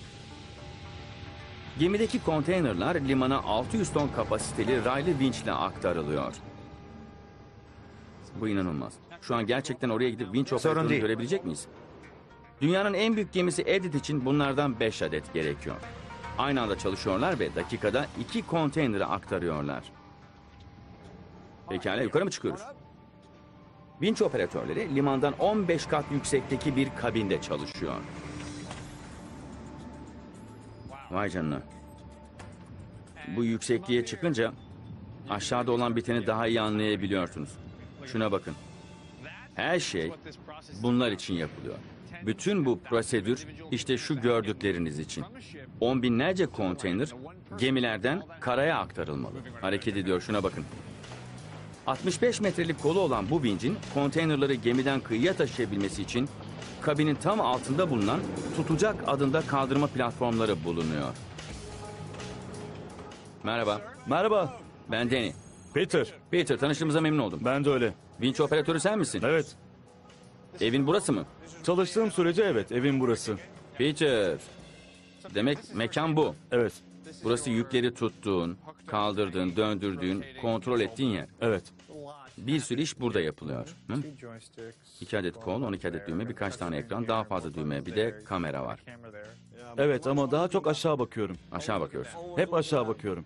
A: Gemideki konteynerlar limana altı yüz ton kapasiteli raylı vinçle aktarılıyor. Bu inanılmaz. Şu an gerçekten oraya gidip vinç
B: Sorun
A: operatörünü
B: değil.
A: görebilecek miyiz? Dünyanın en büyük gemisi Edith için bunlardan beş adet gerekiyor. Aynı anda çalışıyorlar ve dakikada iki konteyneri aktarıyorlar. Pekala, yukarı mı çıkıyoruz? Vinç operatörleri limandan on beş kat yüksekteki bir kabinde çalışıyor. Vay canına. Bu yüksekliğe çıkınca aşağıda olan biteni daha iyi anlayabiliyorsunuz. Şuna bakın. Her şey bunlar için yapılıyor. Bütün bu prosedür işte şu gördükleriniz için. On binlerce konteyner gemilerden karaya aktarılmalı. Hareket ediyor, şuna bakın. altmış beş metrelik kolu olan bu vincin konteynerları gemiden kıyıya taşıyabilmesi için kabinin tam altında bulunan tutacak adında kaldırma platformları bulunuyor. Merhaba,
C: Merhaba.
A: ben Danny.
C: Peter.
A: Peter, tanıştığımıza memnun oldum.
C: Ben de öyle.
A: Vinç operatörü sen misin?
C: Evet.
A: Evin burası mı?
C: Çalıştığım sürece evet, evim burası.
A: Peter. Demek mekan bu.
C: Evet.
A: Burası yükleri tuttuğun, kaldırdığın, döndürdüğün, kontrol ettiğin yer.
C: Evet.
A: Bir sürü iş burada yapılıyor. Hı? İki adet kol, on iki adet düğme, birkaç tane ekran, daha fazla düğme, bir de kamera var.
C: Evet ama daha çok aşağı bakıyorum.
A: Aşağı bakıyoruz.
C: Hep aşağı bakıyorum.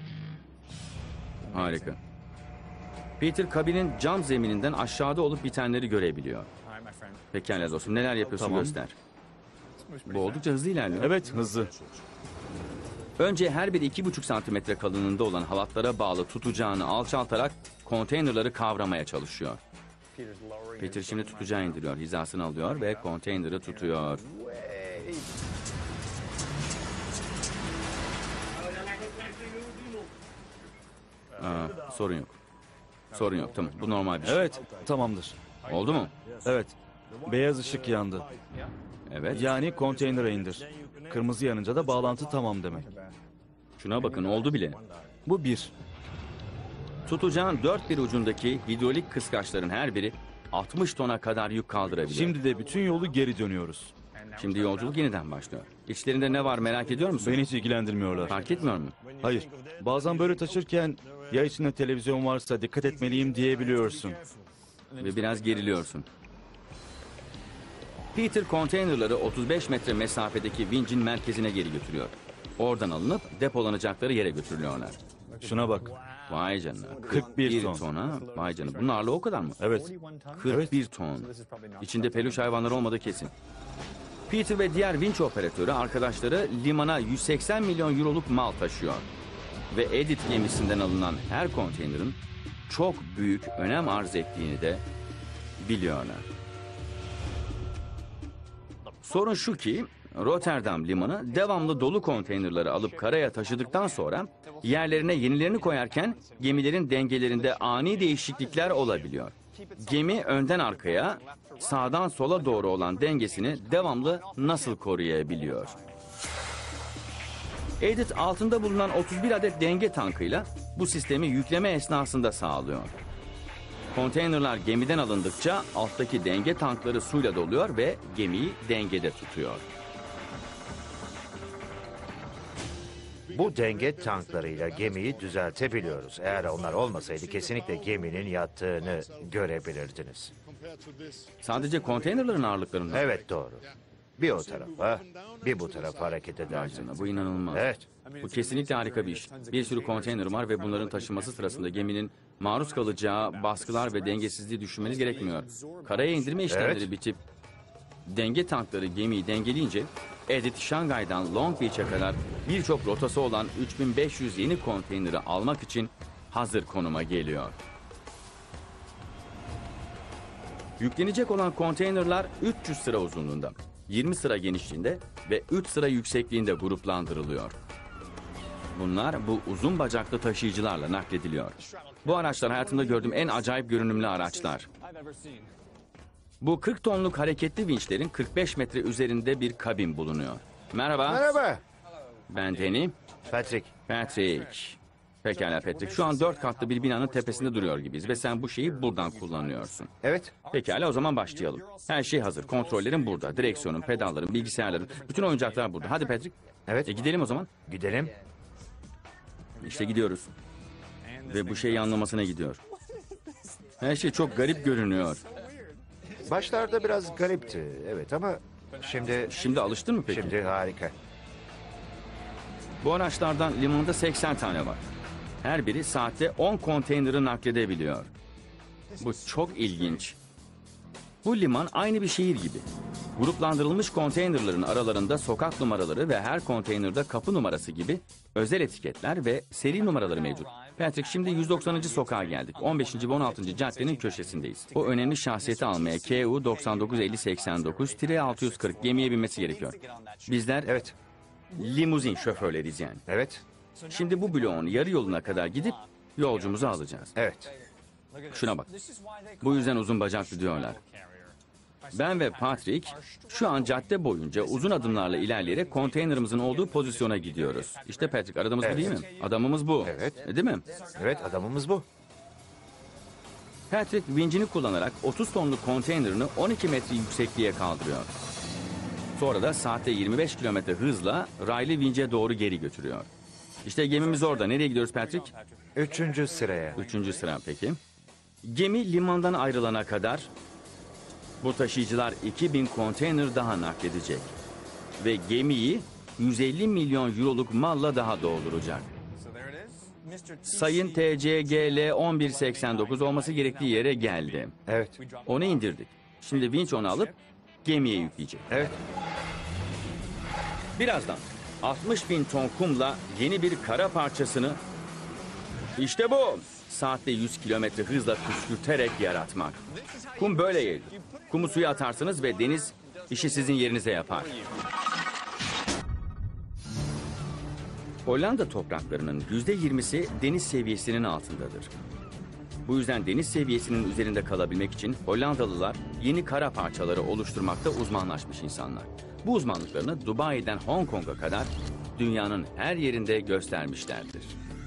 A: Harika. Peter kabinin cam zemininden aşağıda olup bitenleri görebiliyor. Pekala dostum, neler yapıyorsun
C: Tamam.
A: göster. Bu oldukça hızlı ilerliyor.
C: Evet, hızlı.
A: Önce her biri iki buçuk santimetre kalınlığında olan halatlara bağlı tutacağını alçaltarak konteynerları kavramaya çalışıyor. Peter şimdi tutacağı indiriyor, hizasını alıyor ve konteyneri tutuyor. Aa, sorun yok. Sorun yok, tamam. Bu normal bir şey.
C: Evet, tamamdır.
A: Oldu mu?
C: Evet. Beyaz ışık yandı.
A: Evet.
C: Yani konteynere indir. Kırmızı yanınca da bağlantı tamam demek.
A: Şuna bakın, oldu bile.
C: Bu bir.
A: Tutacağın dört bir ucundaki hidrolik kıskaçların her biri altmış tona kadar yük kaldırabiliyor. Şimdi,
C: Şimdi de bütün yolu geri dönüyoruz.
A: Şimdi yolculuk yeniden başlıyor. İçlerinde ne var merak ediyor musun?
C: Beni hiç ilgilendirmiyorlar.
A: Fark etmiyor mu?
C: Hayır. Bazen böyle taşırken ya içinde televizyon varsa dikkat etmeliyim diyebiliyorsun.
A: Ve biraz geriliyorsun. Peter konteynerları otuz beş metre mesafedeki vincin merkezine geri götürüyor. Oradan alınıp depolanacakları yere götürülüyorlar.
C: Şuna bak.
A: Vay canına.
C: kırk bir ton.
A: tona. Vay canına. Bunun ağırlığı o kadar mı?
C: Evet.
A: kırk bir ton. İçinde peluş hayvanlar olmadığı kesin. Peter ve diğer vinç operatörü arkadaşları limana yüz seksen milyon euroluk mal taşıyor. Ve Edith gemisinden alınan her konteynerin çok büyük önem arz ettiğini de biliyorlar. Sorun şu ki Rotterdam limanı devamlı dolu konteynerleri alıp karaya taşıdıktan sonra yerlerine yenilerini koyarken gemilerin dengelerinde ani değişiklikler olabiliyor. Gemi önden arkaya, sağdan sola doğru olan dengesini devamlı nasıl koruyabiliyor? Edith altında bulunan otuz bir adet denge tankıyla bu sistemi yükleme esnasında sağlıyor. Konteynerler gemiden alındıkça alttaki denge tankları suyla doluyor ve gemiyi dengede tutuyor.
B: Bu denge tanklarıyla gemiyi düzeltebiliyoruz. Eğer onlar olmasaydı kesinlikle geminin yattığını görebilirdiniz.
A: Sadece konteynerlerin ağırlıklarından.
B: Evet, doğru. Bir o tarafa, bir bu tarafa hareket
A: Vay
B: edersiniz.
A: canına, bu inanılmaz.
B: Evet.
A: Bu kesinlikle harika bir iş. Bir sürü konteyner var ve bunların taşınması sırasında geminin maruz kalacağı baskılar ve dengesizliği düşünmeniz gerekmiyor. Karaya indirme işlemleri
B: Evet.
A: bitip denge tankları gemiyi dengeleyince Edith Şangay'dan Long Beach'e kadar birçok rotası olan üç bin beş yüz yeni konteyneri almak için hazır konuma geliyor. Yüklenecek olan konteynerler üç yüz sıra uzunluğunda, yirmi sıra genişliğinde ve üç sıra yüksekliğinde gruplandırılıyor. Bunlar bu uzun bacaklı taşıyıcılarla naklediliyor. Bu araçlar hayatımda gördüğüm en acayip görünümlü araçlar. Bu kırk tonluk hareketli vinçlerin kırk beş metre üzerinde bir kabin bulunuyor. Merhaba,
B: Merhaba.
A: ben Danny.
B: Patrick.
A: Patrick. Pekala Patrick, şu an dört katlı bir binanın tepesinde duruyor gibiyiz ve sen bu şeyi buradan kullanıyorsun.
B: Evet.
A: Pekala, o zaman başlayalım. Her şey hazır, kontrollerin burada, direksiyonun, pedalların, bilgisayarların, bütün oyuncaklar burada. Hadi Patrick.
B: Evet.
A: E gidelim o zaman.
B: Gidelim.
A: İşte gidiyoruz. Ve bu şeyi anlamasına gidiyor. Her şey çok garip görünüyor.
B: Başlarda biraz garipti. Evet ama şimdi
A: Şimdi alıştın mı peki?
B: şimdi harika.
A: Bu araçlardan limanında seksen tane var. Her biri saatte on konteyneri nakledebiliyor. Bu çok ilginç. Bu liman aynı bir şehir gibi. Gruplandırılmış konteynerların aralarında sokak numaraları ve her konteynerde kapı numarası gibi özel etiketler ve seri numaraları mevcut. Patrick, şimdi yüz doksanıncı sokağa geldik. on beşinci ve on altıncı caddenin köşesindeyiz. O önemli şahsiyeti almaya K U doksan dokuz elli seksen dokuz altı yüz kırk gemiye binmesi gerekiyor. Bizler
B: Evet.
A: limuzin şoförleriyiz yani.
B: Evet.
A: Şimdi bu bloğun yarı yoluna kadar gidip yolcumuzu alacağız.
B: Evet.
A: Şuna bak. Bu yüzden uzun bacaklı diyorlar. Ben ve Patrick şu an cadde boyunca uzun adımlarla ilerleyerek konteynerimizin olduğu pozisyona gidiyoruz. İşte Patrick, aradığımız bu değil mi? Adamımız bu.
B: Evet.
A: E, Değil mi?
B: Evet, adamımız bu.
A: Patrick vincini kullanarak otuz tonluk konteynerini on iki metre yüksekliğe kaldırıyor. Sonra da saatte yirmi beş kilometre hızla raylı vince doğru geri götürüyor. İşte gemimiz orada. Nereye gidiyoruz Patrick?
B: Üçüncü sıraya.
A: Üçüncü sıra peki. Gemi limandan ayrılana kadar bu taşıyıcılar iki bin konteyner daha nakledecek. Ve gemiyi yüz elli milyon euroluk malla daha dolduracak. Sayın T C G L on bir seksen dokuz olması gerektiği yere geldi.
B: Evet.
A: Onu indirdik. Şimdi vinç onu alıp gemiye yükleyecek.
B: Evet.
A: Birazdan altmış bin ton kumla yeni bir kara parçasını, işte bu, saatte yüz kilometre hızla püskürterek yaratmak. Kum böyle yayılır. Kumu suya atarsınız ve deniz işi sizin yerinize yapar. Hollanda topraklarının yüzde yirmisi deniz seviyesinin altındadır. Bu yüzden deniz seviyesinin üzerinde kalabilmek için Hollandalılar yeni kara parçaları oluşturmakta uzmanlaşmış insanlar. Bu uzmanlıklarını Dubai'den Hong Kong'a kadar dünyanın her yerinde göstermişlerdir.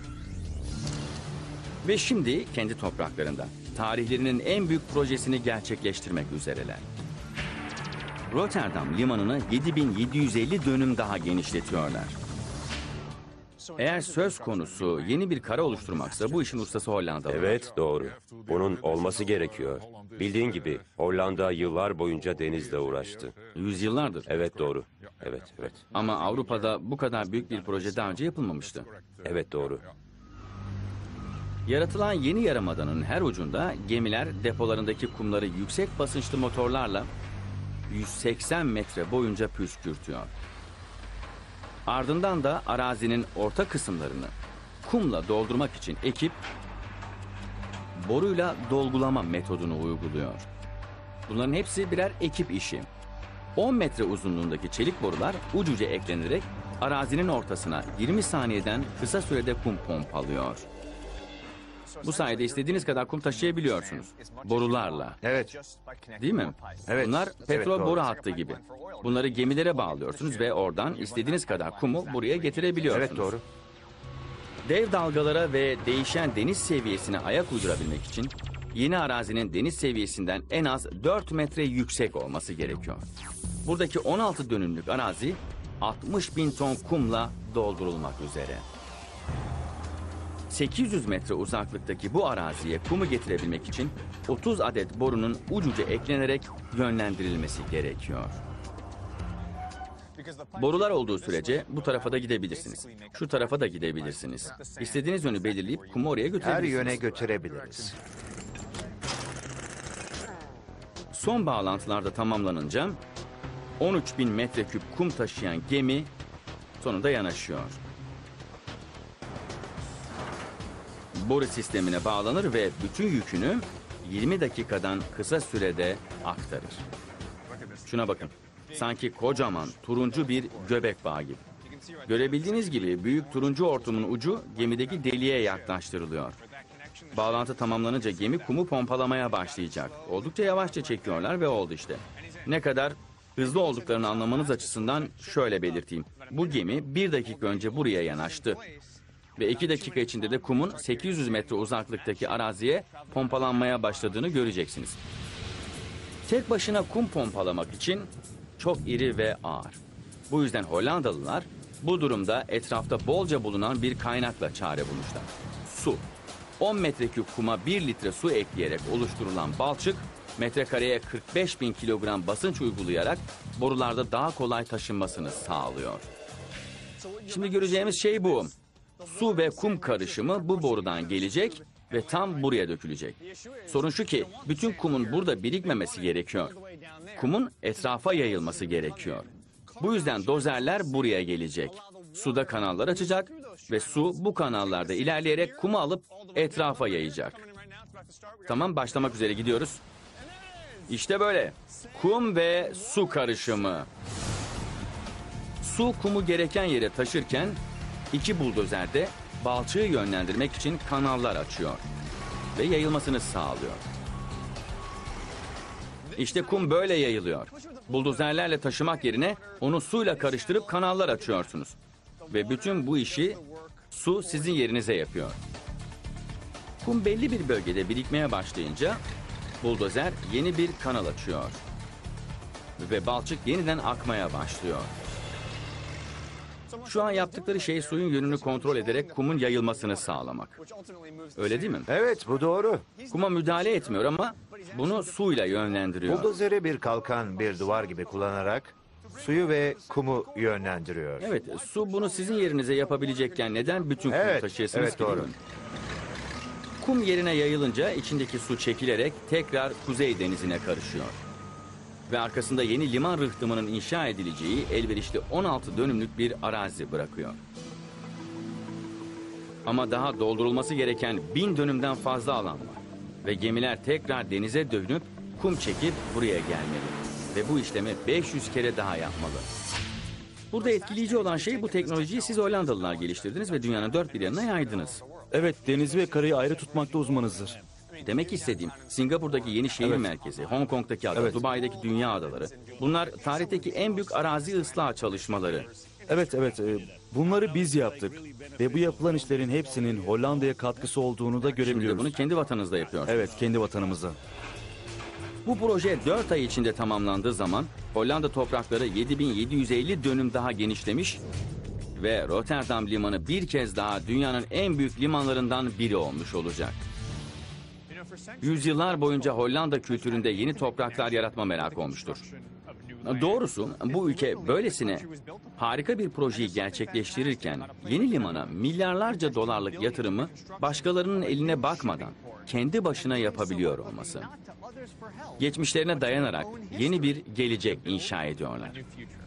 A: Ve şimdi kendi topraklarında tarihlerinin en büyük projesini gerçekleştirmek üzereler. Rotterdam limanını yedi bin yedi yüz elli dönüm daha genişletiyorlar. Eğer söz konusu yeni bir kara oluşturmaksa bu işin ustası Hollandalı.
D: Evet, doğru. Bunun olması gerekiyor. Bildiğin gibi Hollanda yıllar boyunca denizle uğraştı.
A: Yüzyıllardır.
D: Evet, doğru. Evet, evet.
A: Ama Avrupa'da bu kadar büyük bir proje daha önce yapılmamıştı.
D: Evet, doğru.
A: Yaratılan yeni yarımadanın her ucunda gemiler depolarındaki kumları yüksek basınçlı motorlarla yüz seksen metre boyunca püskürtüyor. Ardından da arazinin orta kısımlarını kumla doldurmak için ekip boruyla dolgulama metodunu uyguluyor. Bunların hepsi birer ekip işi. on metre uzunluğundaki çelik borular uç uca eklenerek arazinin ortasına yirmi saniyeden kısa sürede kum pompalıyor. Bu sayede istediğiniz kadar kum taşıyabiliyorsunuz. Borularla.
B: Evet.
A: Değil mi?
B: Evet.
A: Bunlar petrol
B: Evet, doğru.
A: boru hattı gibi. Bunları gemilere bağlıyorsunuz ve oradan istediğiniz kadar kumu buraya getirebiliyorsunuz.
B: Evet, doğru.
A: Dev dalgalara ve değişen deniz seviyesine ayak uydurabilmek için yeni arazinin deniz seviyesinden en az dört metre yüksek olması gerekiyor. Buradaki on altı dönümlük arazi altmış bin ton kumla doldurulmak üzere. sekiz yüz metre uzaklıktaki bu araziye kumu getirebilmek için otuz adet borunun uç uca eklenerek yönlendirilmesi gerekiyor. Borular olduğu sürece bu tarafa da gidebilirsiniz. Şu tarafa da gidebilirsiniz. İstediğiniz yönü belirleyip kumu oraya
B: Her
A: götürebilirsiniz.
B: yöne götürebiliriz.
A: Son bağlantılarda tamamlanınca on üç bin metreküp kum taşıyan gemi sonunda yanaşıyor. Boru sistemine bağlanır ve bütün yükünü yirmi dakikadan kısa sürede aktarır. Şuna bakın. Sanki kocaman turuncu bir göbek bağı gibi. Görebildiğiniz gibi büyük turuncu hortumun ucu gemideki deliğe yaklaştırılıyor. Bağlantı tamamlanınca gemi kumu pompalamaya başlayacak. Oldukça yavaşça çekiyorlar ve oldu işte. Ne kadar hızlı olduklarını anlamanız açısından şöyle belirteyim. Bu gemi bir dakika önce buraya yanaştı. Ve iki dakika içinde de kumun sekiz yüz metre uzaklıktaki araziye pompalanmaya başladığını göreceksiniz. Tek başına kum pompalamak için çok iri ve ağır. Bu yüzden Hollandalılar bu durumda etrafta bolca bulunan bir kaynakla çare bulmuşlar. Su. on metreküp kuma bir litre su ekleyerek oluşturulan balçık, metrekareye kırk beş bin kilogram basınç uygulayarak borularda daha kolay taşınmasını sağlıyor. Şimdi göreceğimiz şey bu. Su ve kum karışımı bu borudan gelecek ve tam buraya dökülecek. Sorun şu ki bütün kumun burada birikmemesi gerekiyor. Kumun etrafa yayılması gerekiyor. Bu yüzden dozerler buraya gelecek. Suda kanallar açacak ve su bu kanallarda ilerleyerek kumu alıp etrafa yayacak. Tamam, başlamak üzere gidiyoruz. İşte böyle. Kum ve su karışımı. Su kumu gereken yere taşırken iki buldozer de balçığı yönlendirmek için kanallar açıyor ve yayılmasını sağlıyor. İşte kum böyle yayılıyor. Buldozerlerle taşımak yerine onu suyla karıştırıp kanallar açıyorsunuz. Ve bütün bu işi su sizin yerinize yapıyor. Kum belli bir bölgede birikmeye başlayınca buldozer yeni bir kanal açıyor. Ve balçık yeniden akmaya başlıyor. Şu an yaptıkları şey suyun yönünü kontrol ederek kumun yayılmasını sağlamak. Öyle değil mi?
B: Evet, bu doğru.
A: Kuma müdahale etmiyor ama bunu suyla yönlendiriyor.
B: Buldozeri bir kalkan, bir duvar gibi kullanarak suyu ve kumu yönlendiriyor.
A: Evet, su bunu sizin yerinize yapabilecekken neden bütün kumu
B: Evet,
A: taşıyasınız
B: evet,
A: ki, değil
B: doğru.
A: mi? Kum yerine yayılınca içindeki su çekilerek tekrar Kuzey Denizi'ne karışıyor. Ve arkasında yeni liman rıhtımının inşa edileceği elverişli on altı dönümlük bir arazi bırakıyor. Ama daha doldurulması gereken bin dönümden fazla alan var. Ve gemiler tekrar denize dönüp kum çekip buraya gelmeli. Ve bu işlemi beş yüz kere daha yapmalı. Burada etkileyici olan şey bu teknolojiyi siz Hollandalılar geliştirdiniz ve dünyanın dört bir yanına yaydınız.
C: Evet, denizi ve karayı ayrı tutmakta uzmanızdır.
A: Demek istediğim Singapur'daki yeni şehir
C: Evet.
A: merkezi, Hong Kong'daki ada,
C: Evet.
A: Dubai'deki dünya adaları. Bunlar tarihteki en büyük arazi ıslah çalışmaları.
C: Evet, evet. e, Bunları biz yaptık. Ve bu yapılan işlerin hepsinin Hollanda'ya katkısı olduğunu da
A: Şimdi de
C: görebiliyoruz.
A: bunu kendi vatanınızda yapıyorsunuz.
C: Evet, kendi vatanımıza.
A: Bu proje dört ay içinde tamamlandığı zaman Hollanda toprakları yedi bin yedi yüz elli dönüm daha genişlemiş ve Rotterdam limanı bir kez daha dünyanın en büyük limanlarından biri olmuş olacak. Yüzyıllar boyunca Hollanda kültüründe yeni topraklar yaratma merakı olmuştur. Doğrusu bu ülke böylesine harika bir projeyi gerçekleştirirken yeni limana milyarlarca dolarlık yatırımı başkalarının eline bakmadan kendi başına yapabiliyor olması. Geçmişlerine dayanarak yeni bir gelecek inşa ediyorlar.